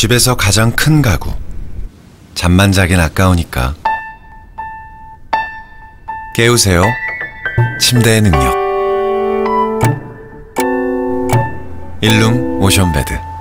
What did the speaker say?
집에서 가장 큰 가구. 잠만 자긴 아까우니까. 깨우세요. 침대의 능력. 일룸 오션베드.